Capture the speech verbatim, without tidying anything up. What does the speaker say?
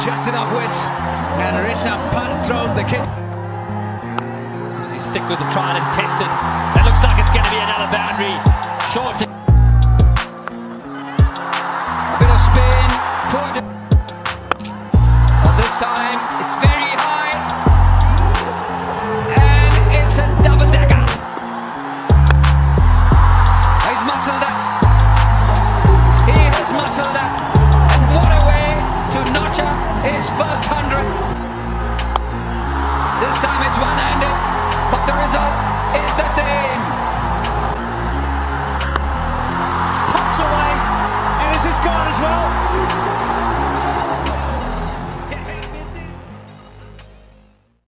just enough width, and rishabh punt throws the kid. Does he stick with the tried and tested? That looks like it's going to be another boundary. Short. A bit of spin. Poor. Well, this time it's very high, and it's a double decker. He's muscled up. He has muscled up, and what a way to notch up his first hundred. This time it's one-handed, but the result is the same. Pops away, and is this gone as well?